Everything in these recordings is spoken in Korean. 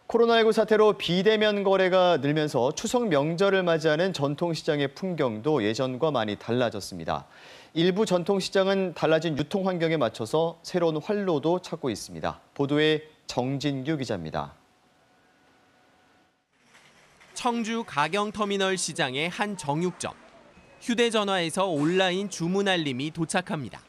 코로나19 사태로 비대면 거래가 늘면서 추석 명절을 맞이하는 전통시장의 풍경도 예전과 많이 달라졌습니다. 일부 전통시장은 달라진 유통 환경에 맞춰서 새로운 활로도 찾고 있습니다. 보도에 정진규 기자입니다. 청주 가경터미널 시장의 한 정육점. 휴대전화에서 온라인 주문 알림이 도착합니다.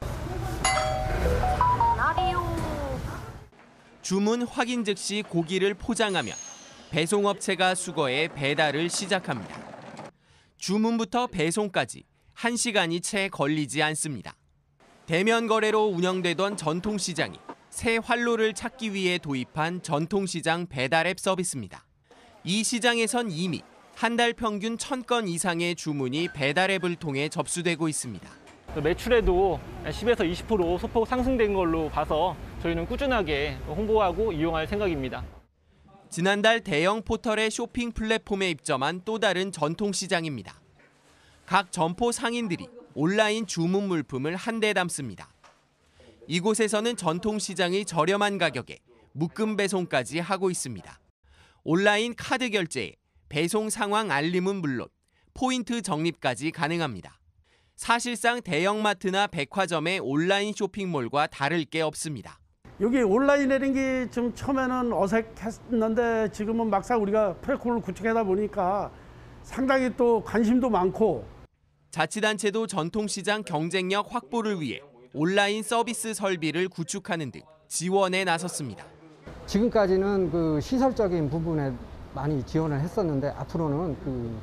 주문 확인 즉시 고기를 포장하면 배송업체가 수거해 배달을 시작합니다. 주문부터 배송까지 1시간이 채 걸리지 않습니다. 대면 거래로 운영되던 전통시장이 새 활로를 찾기 위해 도입한 전통시장 배달 앱 서비스입니다. 이 시장에선 이미 한 달 평균 1,000건 이상의 주문이 배달 앱을 통해 접수되고 있습니다. 매출에도 10에서 20% 소폭 상승된 걸로 봐서 저희는 꾸준하게 홍보하고 이용할 생각입니다. 지난달 대형 포털의 쇼핑 플랫폼에 입점한 또 다른 전통시장입니다. 각 점포 상인들이 온라인 주문 물품을 한데 담습니다. 이곳에서는 전통시장의 저렴한 가격에 묶음 배송까지 하고 있습니다. 온라인 카드 결제에 배송 상황 알림은 물론 포인트 적립까지 가능합니다. 사실상 대형마트나 백화점의 온라인 쇼핑몰과 다를 게 없습니다. 여기 온라인이라는 게 좀 처음에는 어색했는데 지금은 막상 우리가 플랫폼을 구축하다 보니까 상당히 또 관심도 많고. 자치단체도 전통시장 경쟁력 확보를 위해 온라인 서비스 설비를 구축하는 등 지원에 나섰습니다. 지금까지는 그 시설적인 부분에 많이 지원을 했었는데 앞으로는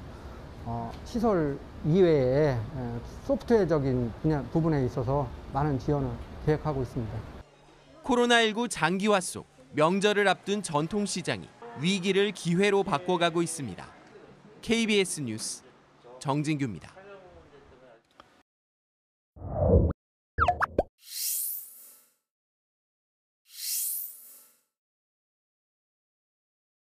시설 이외에 소프트웨어적인 부분에 있어서 많은 지원을 계획하고 있습니다. 코로나19 장기화 속 명절을 앞둔 전통시장이 위기를 기회로 바꿔가고 있습니다. KBS 뉴스 정진규입니다.